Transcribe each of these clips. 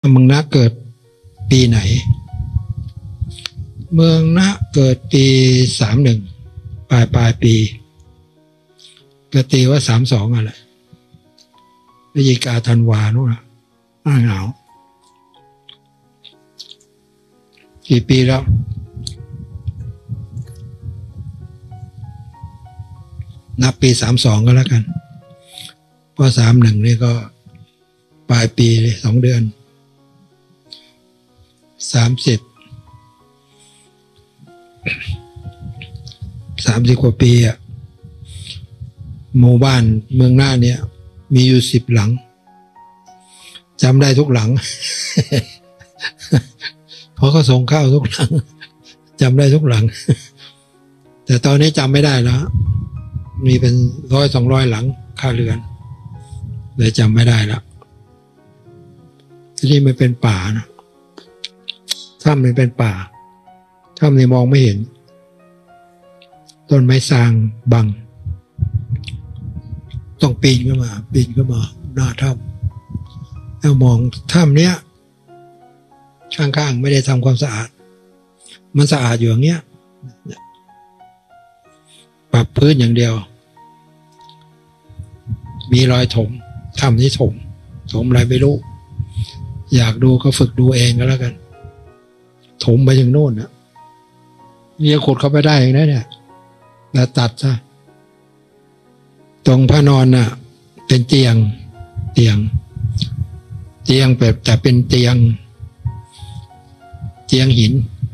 เมืองนะเกิดปีไหนเมืองนะเกิดปี31ปลายปีก็ตีว่า32อะไรพฤศจิกาธันวาโน่นนะหน้าหนาวกี่ปีแล้วนับปี32ก็แล้วกันเพราะ31นี่ก็ปลายปีเลย2 เดือน30 กว่าปีอ่ะหมู่บ้านเมืองน่านเนี่ยมีอยู่10 หลังจำได้ทุกหลัง เพราะเขาส่งข้าวทุกหลังจำได้ทุกหลัง แต่ตอนนี้จำไม่ได้แล้วมีเป็น100-200 หลังค่าเรือนเลยจำไม่ได้แล้วที่นี่มันเป็นป่านะถ้ำมันเป็นป่าถ้ำนี่มองไม่เห็นต้นไม้ซางบังต้องปีนขึ้นมาหน้าถ้ำแล้วมองถ้ำเนี้ยข้างๆไม่ได้ทำความสะอาดมันสะอาดอยู่อย่างเงี้ยปรับพื้นอย่างเดียวมีรอยถมถ้ำนี้ถมอะไรไม่รู้อยากดูก็ฝึกดูเองก็แล้วกันถมไปถึงโน่นนะนี่ขุดเข้าไปได้เองนะเนี่ยแล้วตัดซะตรงพระนอนน่ะเป็นเตียงแบบแต่เป็นเตียงหิน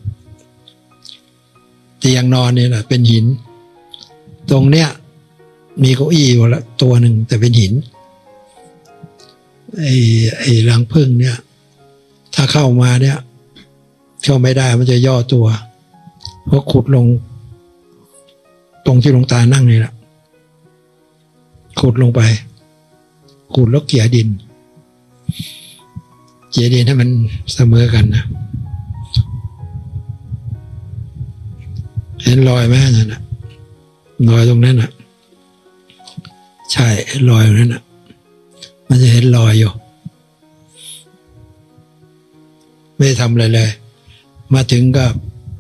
เตียงนอนนี่แหละเป็นหินตรงเนี้ยมีเก้าอี้อยู่ละตัวหนึ่งแต่เป็นหินไอ้รังผึ้งเนี่ยถ้าเข้ามาเนี่ยเข้าไม่ได้มันจะย่อตัวเพราะขุดลงตรงที่หลวงตานั่งนี่แหละขุดลงไปขุดแล้วเกี่ยดินให้มันเสมอกันนะเห็นรอยไหมนั่นน่ะรอยตรงนั้นน่ะใช่รอยตรงนั้นน่ะมันจะเห็นรอยอยู่ไม่ทำอะไรเลยมาถึงก็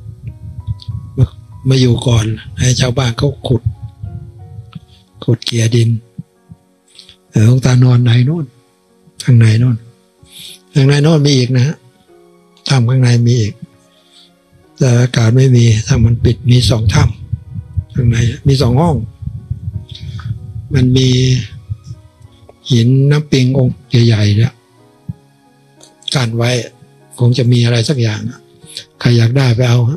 มาอยู่ก่อนให้ชาวบ้านเขาขุดเกี่ยดินหลวงตานอนไหนโน่นข้างในโน่นมีอีกนะฮะถ้ำข้างในมีอีกแต่อากาศไม่มีถ้ามันปิดมี2 ถ้ำข้างในมี2 ห้องมันมีหินน้ำปิงองค์ใหญ่ๆเนี่ยกั้นไว้คงจะมีอะไรสักอย่างใครอยากได้ไปเอาฮะ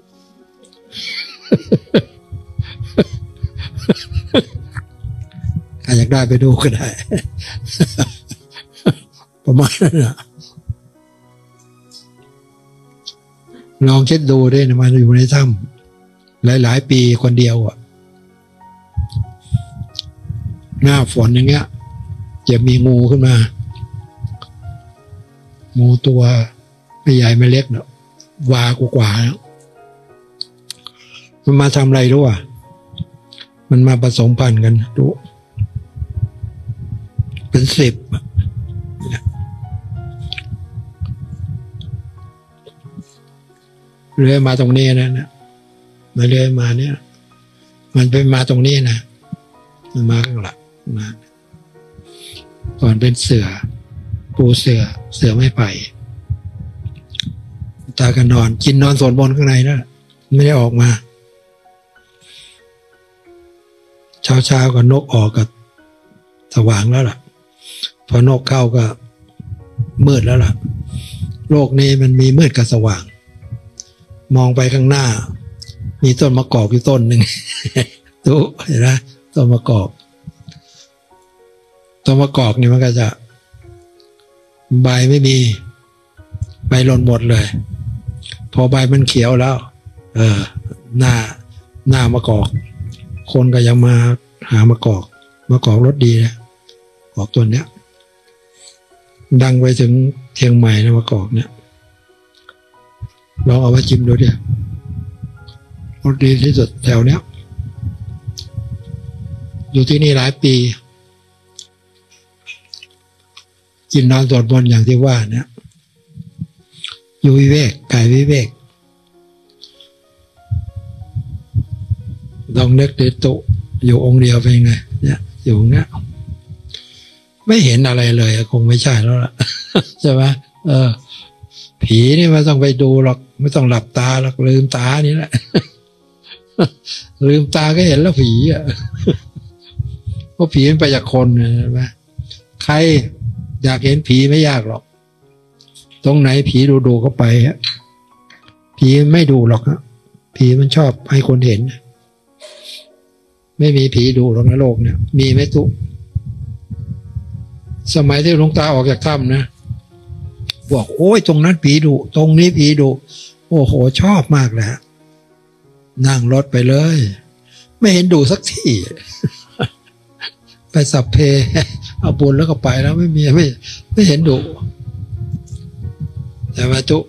ใครอยากได้ไปดูก็ได้ ประมาณนั้นนะลองคิดดูด้วยนะมันอยู่ในถ้ำหลายปีคนเดียวอ่ะหน้าฝนอย่างเงี้ยจะมีงูขึ้นมางูตัวไม่ใหญ่ไม่เล็กเนาะวากว่าแล้วมันมาทำอะไรรู้อ่ะมันมาผสมพันธุ์กันดูเป็น10เลื้อยมาตรงนี้นะมาเลื้อยมาเนี่ยมันเป็นมาตรงนี้นะมันมาข้างหลังมาก่อนเป็นเสือปูเสือไม่ไปตากันนอนกินนอนสวดมนต์ข้างในนะไม่ได้ออกมาเช้าก็นกออกก็สว่างแล้วล่ะพอนกเข้าก็มืดแล้วล่ะโลกนี้มันมีมืดกับสว่างมองไปข้างหน้ามีต้นมะกอกอยู่ต้นหนึ่ง ดูเห็นไหมต้นมะกอกนี่มันก็จะใบไม่มีใบหล่นหมดเลยพอใบมันเขียวแล้วหน้ามะกอกคนก็ยังมาหามะกอกรสดีนะกอกตัวเนี้ยดังไปถึงเชียงใหม่นะมะกอกเนี่ยลองเอามาชิมดูดิรสดีที่สุดแถวเนี้ยอยู่ที่นี่หลายปีกินนอนสวดมนต์อย่างที่ว่าเนี่ยอยู่วิเวกกายวิเวกลองนึกดิตุอยู่องค์เดียวเป็นไงเนี่ยอยู่เงี้ยไม่เห็นอะไรเลยคงไม่ใช่แล้วล่ะ ใช่ไหมผีนี่ไม่ต้องไปดูหรอกไม่ต้องหลับตาหรอกลืมตานี่แหละ ลืมตาก็เห็นแล้วผีอ่ะ เพราะผีมันไปจากคนใช่ไหมใครอยากเห็นผีไม่ยากหรอกตรงไหนผีดูเข้าไปฮะผีไม่ดูหรอกฮะผีมันชอบให้คนเห็นไม่มีผีดูหรอกในโลกเนี่ยมีไหมตุ๊สมัยที่หลวงตาออกจากถ้ำนะบอกโอ้ยตรงนั้นผีดุตรงนี้ผีดุโอ้โหชอบมากเลยฮะนั่งรถไปเลยไม่เห็นดุสักที ไปสัพเพเอาบุญแล้วก็ไปแล้วไม่เห็นดุแต่ว่าตุ๊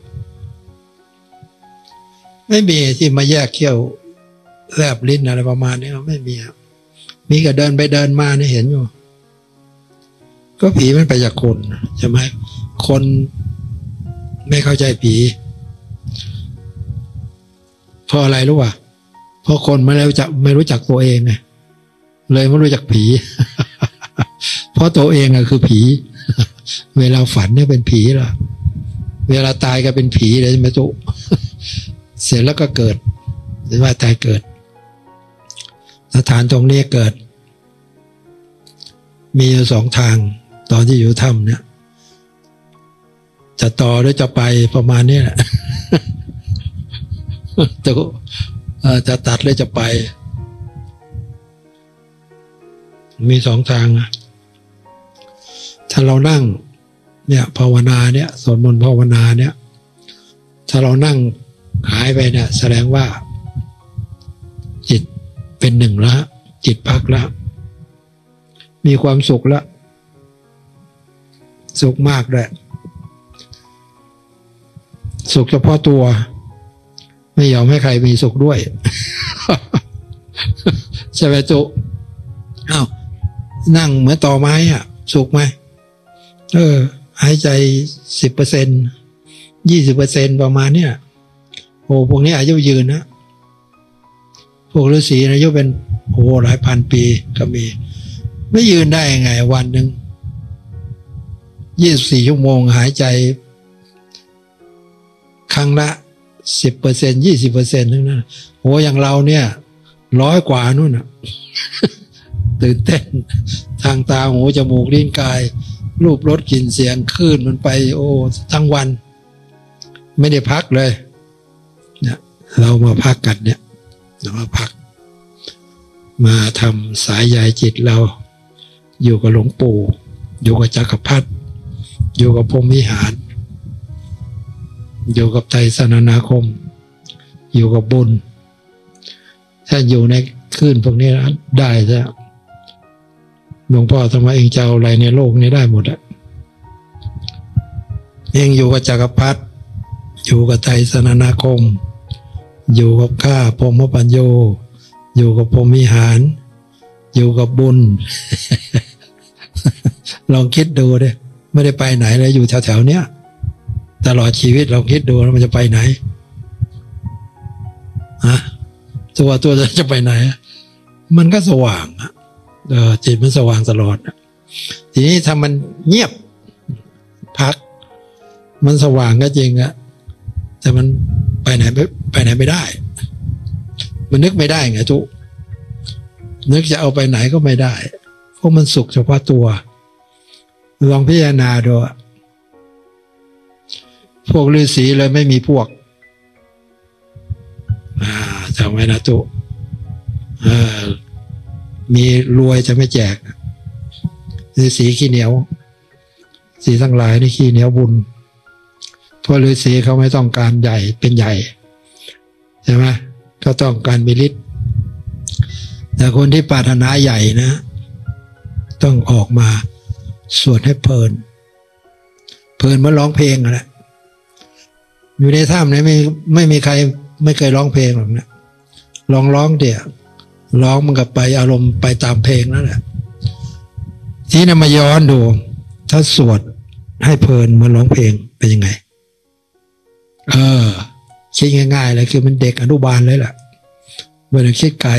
ไม่มีที่มาแยกเขี้ยวแลบลิ้นอะไรประมาณนี้ไม่มีครับมีก็เดินไปเดินมาเนี่ยเห็นอยู่ก็ผีมันไปจากคนใช่ไหมคนไม่เข้าใจผีเพราะอะไรรู้ป่ะเพราะคนไม่รู้จักตัวเองไงเลยไม่รู้จักผี เพราะตัวเองคือผี เวลาฝันเนี่ยเป็นผีล่ะเวลาตายก็เป็นผีเลยใช่ไหมตุ๊ เสร็จแล้วก็เกิดหรือว่าตายเกิดสถานตรงนี้เกิดมีอยู่สองทางตอนที่อยู่ถ้ำเนี่ยจะต่อหรือจะไปประมาณนี้แหละ จะตัดหรือจะไปมีสองทางถ้าเรานั่งเนี่ยภาวนาเนี่ยสวดมนต์ภาวนาเนี่ยถ้าเรานั่งหายไปเนี่ยแสดงว่าจิตเป็นหนึ่งแล้วจิตพักแล้วมีความสุขแล้วสุขมากเลยสุขเฉพาะตัวไม่ยอมให้ใครมีสุขด้วย ใช่ไหมจุอ้าวนั่งเหมือนต่อไม้อ่ะสุขไหมหายใจ 10% 20% ประมาณเนี้ยโอ้พวกนี้อายุยืนนะพวกฤาษีอายุเป็นโอ้หลายพันปีก็มีไม่ยืนได้ไงวันหนึ่ง24 ชั่วโมงหายใจครั้งละ 10% 20% ทั้งนั้นโอ้อย่างเราเนี่ย100 กว่านู่นน่ะ ตื่นเต้นทางตาหูจมูกลิ้นกายรูปรสกลิ่นเสียงคลื่นมันไปโอ้ทั้งวันไม่ได้พักเลยเนี่ยเรามาพักกันเนี่ยเรามาพักมาทำสายใยจิตเราอยู่กับหลวงปู่อยู่กับจักรพรรดิอยู่กับพรหมวิหารอยู่กับไตรสรณาคมอยู่กับบุญถ้าอยู่ในคลื่นพวกนี้ได้ใช่หลวงพ่อทำไมเองจะเอาอะไรในโลกนี้ได้หมดอะเองอยู่กับจักรพรรดิอยู่กับไตรสรณาคมอยู่กับข้าพรหมปัญโยอยู่กับพรหมวิหารอยู่กับบุญ ลองคิดดูดิไม่ได้ไปไหนเลยอยู่แถวๆเนี้ยตลอดชีวิตลองคิดดูแล้วมันจะไปไหนตัวจะไปไหนมันก็สว่างจิตมันสว่างตลอดทีนี้ถ้ามันเงียบพักมันสว่างก็จริงอะแต่มันไปไหนไม่ได้มันนึกไม่ได้ไงทุกนึกจะเอาไปไหนก็ไม่ได้เพราะมันสุขเฉพาะตัวลองพิจารณาดูพวกฤาษีเลยไม่มีพวกจำไว้นะตุมีรวยจะไม่แจกฤาษีขี้เหนียวสีทั้งหลายนี่ขี้เหนียวบุญเพราะฤาษีเขาไม่ต้องการใหญ่เป็นใหญ่ใช่ไหมก็ต้องการมีฤทธิ์แต่คนที่ปรารถนาใหญ่นะต้องออกมาสวดให้เพลินมาร้องเพลงแหละอยู่ในถ้ำเนี่ยไม่มีใครไม่เคยร้องเพลงหรอกนะร้องเดี๋ยวร้องมันก็ไปอารมณ์ไปตามเพลงนั่นแหละทีนี้มาย้อนดูถ้าสวดให้เพลินเหมือนร้องเพลงเป็นยังไงเออคิดง่ายๆเลยคือมันเด็กอนุบาลเลยแหละไม่ได้คิดไกล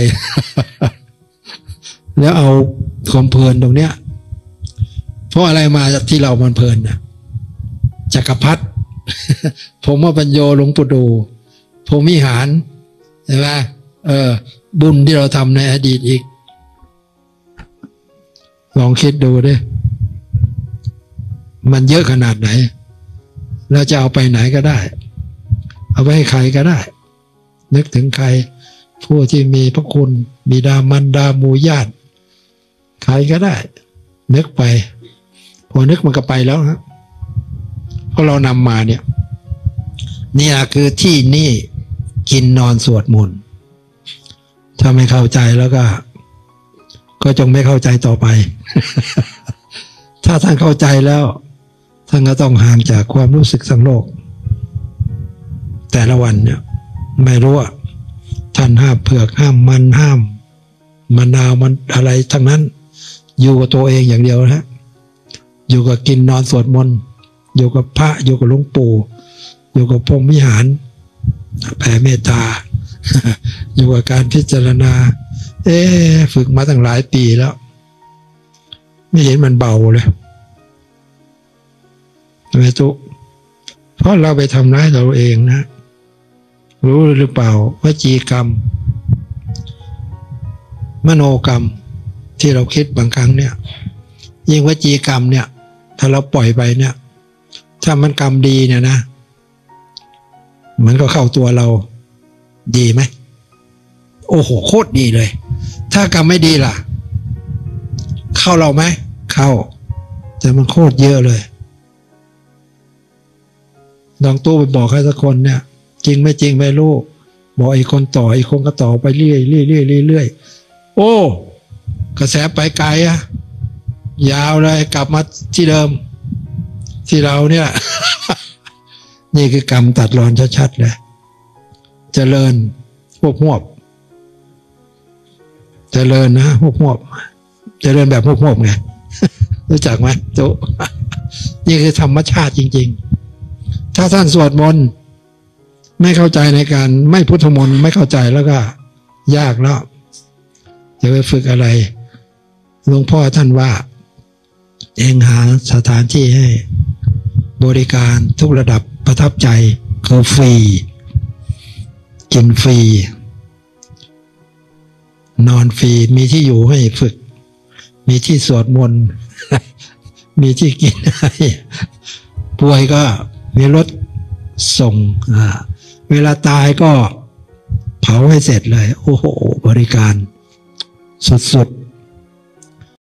แล้วเอาความเพลินตรงเนี้ยเพราะอะไรมาจากที่เรามันเพลินนะจักรพรรดิ ผมว่าปัญโยหลวงปู่ดูพรหมิหารใช่ไหมบุญที่เราทำในอดีตอีกลองคิดดูดิมันเยอะขนาดไหนแล้วจะเอาไปไหนก็ได้เอาไปให้ใครก็ได้นึกถึงใครผู้ที่มีพระคุณบิดามารดาหมู่ญาติใครก็ได้นึกไปพอนึกมันก็ไปแล้วนะเพราะเรานำมาเนี่ยนี่แหละคือที่นี่กินนอนสวดมนต์ถ้าไม่เข้าใจแล้วก็จงไม่เข้าใจต่อไป ถ้าท่านเข้าใจแล้วท่านก็ต้องห่างจากความรู้สึกสังโลกแต่ละวันเนี่ยไม่รู้ว่าท่านห้ามเผือกห้ามมันห้ามมะนาวมันอะไรทั้งนั้นอยู่กับตัวเองอย่างเดียวนะอยู่กับกินนอนสวดมนต์อยู่กับพระอยู่กับหลวงปู่อยู่กับพรหมวิหารแผ่เมตตา อยู่กับการพิจารณาฝึกมาตั้งหลายปีแล้วไม่เห็นมันเบาเลยทำไมตุ๊เพราะเราไปทำร้ายเราเองนะรู้หรือเปล่าวจีกรรมมโนกรรมที่เราคิดบางครั้งเนี่ยยิ่งวจีกรรมเนี่ยถ้าเราปล่อยไปเนี่ยถ้ามันกรรมดีเนี่ยนะมันก็เข้าตัวเราดีไหมโอ้โหโคตรดีเลยถ้ากรรมไม่ดีล่ะเข้าเราไหมเข้าแต่มันโคตรเยอะเลยลองตู้ไปบอกใครสักคนเนี่ยจริงไม่จริงไม่รู้บอกอีกคนต่ออีกคนก็ต่อไปเรื่อยโอ้กระแสไปไกลอะยาวเลยกลับมาที่เดิมที่เราเนี่ย นี่คือกรรมตัดรอนชัดๆเลยเจริญหวบเจริญนะหวบเจริญแบบหวบไง รู้จักไหมโจ นี่คือธรรมชาติจริงๆถ้าท่านสวดมนต์ไม่เข้าใจในการไม่พุทธมนต์ไม่เข้าใจแล้วก็ยากแล้วจะไปฝึกอะไรหลวงพ่อท่านว่าเองหาสถานที่ให้บริการทุกระดับประทับใจคือฟรีกินฟรีนอนฟรีมีที่อยู่ให้ฝึกมีที่สวดมนต์ มีที่กินให้ป่วยก็มีรถส่งเวลาตายก็เผาให้เสร็จเลยโอ้โหบริการสุดๆ